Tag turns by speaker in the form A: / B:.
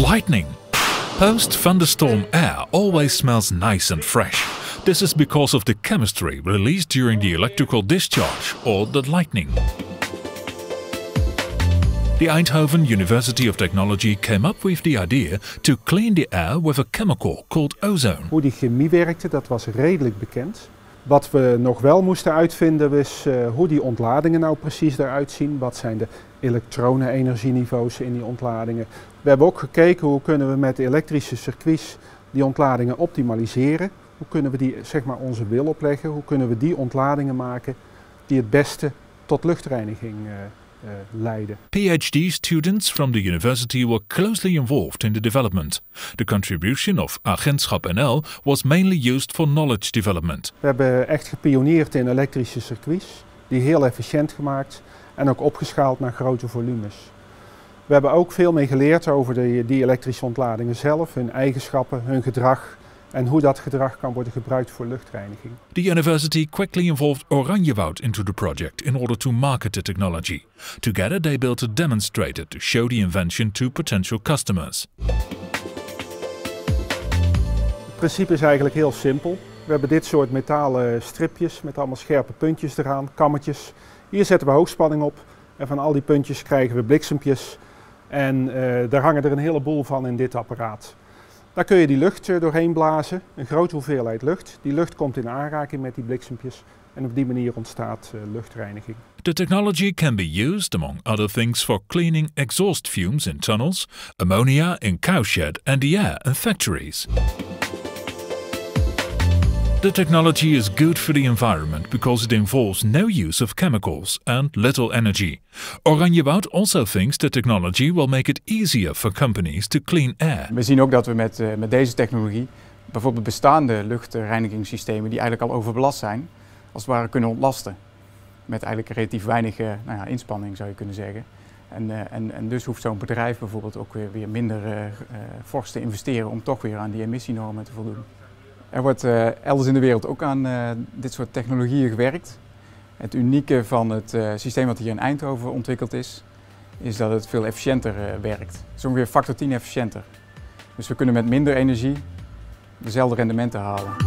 A: Lightning. Post-thunderstorm air always smells nice and fresh. This is because of the chemistry released during the electrical discharge or the lightning. The Eindhoven University of Technology came up with the idea to clean the air with a chemical called ozone.
B: Hoe die chemie werkte, dat was redelijk bekend. Wat we nog wel moesten uitvinden is hoe die ontladingen nou precies eruit zien. Wat zijn de elektronenenergieniveaus in die ontladingen. We hebben ook gekeken hoe kunnen we met elektrische circuits die ontladingen optimaliseren. Hoe kunnen we die onze wil opleggen. Hoe kunnen we die ontladingen maken die het beste tot luchtreiniging leiden.
A: PhD students from the university were closely involved in the development. The contribution of Agentschap NL was mainly used for knowledge development.
B: We hebben echt gepioneerd in elektrische circuits, die heel efficiënt gemaakt en ook opgeschaald naar grote volumes. We hebben ook veel mee geleerd over die elektrische ontladingen zelf, hun eigenschappen, hun gedrag en hoe dat gedrag kan worden gebruikt voor luchtreiniging.
A: The university quickly involved Oranjewoud into the project in order to market the technology. Together they built a demonstrator to show the invention to potential customers.
B: Het principe is eigenlijk heel simpel. We hebben dit soort metalen stripjes met allemaal scherpe puntjes eraan, kammetjes. Hier zetten we hoogspanning op en van al die puntjes krijgen we bliksempjes. En daar hangen er een heleboel van in dit apparaat. Daar kun je die lucht doorheen blazen, een grote hoeveelheid lucht. Die lucht komt in aanraking met die bliksempjes en op die manier ontstaat luchtreiniging.
A: The technology can be used, among other things, for cleaning exhaust fumes in tunnels, ammonia in cowshed and the air in factories. The technology is good for the environment because it involves no use of chemicals and little energy. Oranjewoud also thinks the technology will make it easier for companies to clean air.
C: We zien ook dat we met deze technologie bijvoorbeeld bestaande luchtreinigingssystemen die eigenlijk al overbelast zijn, als het ware kunnen ontlasten. Met eigenlijk relatief weinig inspanning zou je kunnen zeggen. En dus hoeft zo'n bedrijf bijvoorbeeld ook weer minder fors te investeren om toch weer aan die emissienormen te voldoen. Er wordt elders in de wereld ook aan dit soort technologieën gewerkt. Het unieke van het systeem wat hier in Eindhoven ontwikkeld is dat het veel efficiënter werkt. Het is ongeveer factor 10 efficiënter. Dus we kunnen met minder energie dezelfde rendementen halen.